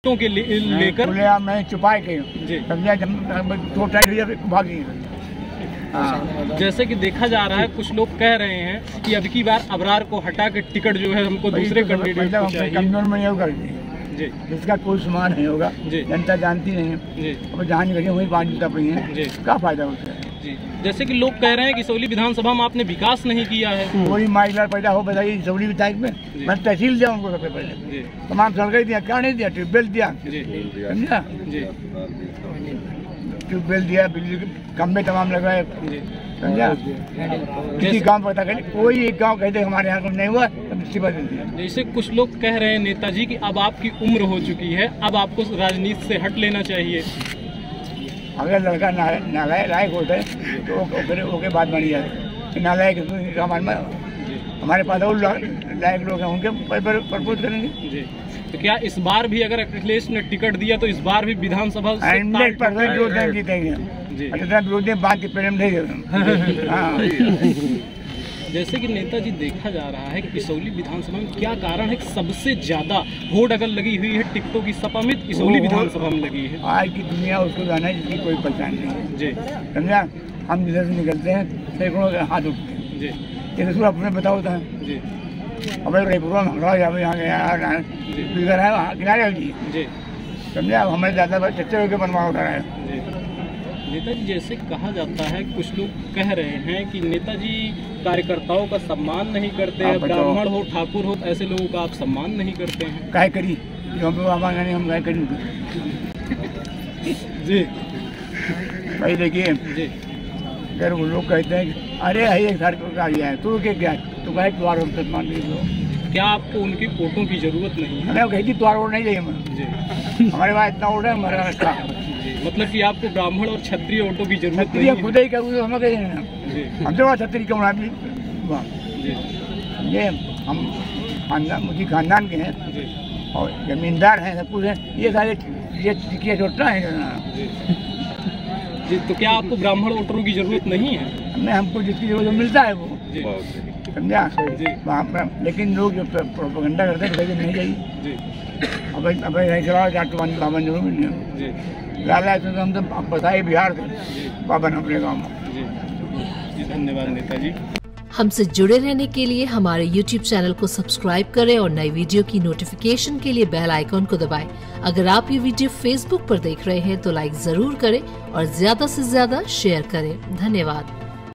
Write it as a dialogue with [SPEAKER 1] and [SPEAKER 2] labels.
[SPEAKER 1] टिकटों के लेकर
[SPEAKER 2] मैं छुपाए के भागी।
[SPEAKER 1] जैसे कि देखा जा रहा है, कुछ लोग कह रहे हैं कि अब की बार अबरार को हटा के टिकट जो है हमको दूसरे कैंडिडेट को चाहिए।
[SPEAKER 2] कमजोर में नहीं कर दी जिसका कोई सामान नहीं होगा, जनता जानती नहीं है, अब जहाँ निकली वही 5 जूता पड़ी है, क्या फायदा उसका।
[SPEAKER 1] जैसे कि लोग कह रहे हैं कि इसौली विधानसभा में आपने विकास नहीं किया है।
[SPEAKER 2] वही माइलर पैदा हो बताइए इसौली विधायक में। मैं तहसील दिया उनको सबसे पहले, तमाम सड़कें दिया, क्या नहीं दिया, ट्यूबवेल दिया, समझा, ट्यूबवेल दिया, बिजली के खंभे तमाम लगाए, समझा। किसी गाँव पता कर, कोई एक गाँव कहते हमारे यहाँ नहीं हुआ तब इस्तीफा दे दिया।
[SPEAKER 1] जैसे कुछ लोग कह रहे हैं नेताजी कि अब आपकी उम्र हो चुकी है, अब आपको राजनीति से हट लेना चाहिए।
[SPEAKER 2] अगर लड़का नालायक होता है तो ओके बात बनी जाती, नालायक हमारे पास और लायक लोग हैं, उनके प्रपोज करेंगे।
[SPEAKER 1] तो क्या इस बार भी अगर अखिलेश ने टिकट दिया तो इस बार भी विधानसभा
[SPEAKER 2] 100% जीतेंगे। बात की प्रेम नहीं।
[SPEAKER 1] जैसे कि नेताजी देखा जा रहा है कि इसौली विधानसभा में क्या कारण है कि सबसे ज्यादा होड़ अगर लगी हुई है टिकटों की सपामित इसौली विधानसभा में लगी है।
[SPEAKER 2] आज की दुनिया उसको जाना है जिसकी कोई पहचान नहीं है जी, समझा। हम जिधर से निकलते हैं सैकड़ों के हाथ उठते हैं जी, ये तो अपने बताओ होता है जी। अब यहाँ किनारे जी, समझा। हमारे दादा चच्चे होकर बनवा उठा रहा है।
[SPEAKER 1] नेताजी जैसे कहा जाता है, कुछ लोग कह रहे हैं कि नेताजी कार्यकर्ताओं का सम्मान नहीं करते हैं, ब्राह्मण हो ठाकुर हो ऐसे लोगों का आप सम्मान नहीं करते हैं।
[SPEAKER 2] काय करी हम काय करी
[SPEAKER 1] जी
[SPEAKER 2] भाई। देखिए अगर वो लोग कहते हैं कि अरे एक घर को गया है तो क्या तो कहे द्वार हम सम्मान नहीं,
[SPEAKER 1] क्या आपको उनकी वोटों की जरूरत नहीं है?
[SPEAKER 2] मैं कहती द्वार वोट नहीं चाहिए हमारे पास इतना वोट है हमारा रास्ता।
[SPEAKER 1] मतलब कि आपको ब्राह्मण और क्षत्रिय वोटों की जरूरत नहीं है?
[SPEAKER 2] खुद ही करूँ हम हमसे क्षत्रिय क्यों आदमी, ये हम मुझे खानदान के हैं और जमींदार हैं, सब कुछ है, ये सारे ये छोटा है
[SPEAKER 1] जी। तो क्या आपको ब्राह्मण वोटरों की जरूरत नहीं है?
[SPEAKER 2] नहीं, हमको जिसकी जरूरत मिलता है वो, समझा जी। लेकिन लोग जो प्रोपेगेंडा करते हैं तो नहीं चाहिए जी। अब नहीं चला बाबन जरूर नहीं है तो हम तो बताइए बिहार से बाबन अपने गाँव में
[SPEAKER 1] जी। धन्यवाद नेताजी।
[SPEAKER 3] हमसे जुड़े रहने के लिए हमारे YouTube चैनल को सब्सक्राइब करें और नई वीडियो की नोटिफिकेशन के लिए बेल आइकॉन को दबाएं। अगर आप ये वीडियो Facebook पर देख रहे हैं तो लाइक जरूर करें और ज्यादा से ज्यादा शेयर करें। धन्यवाद।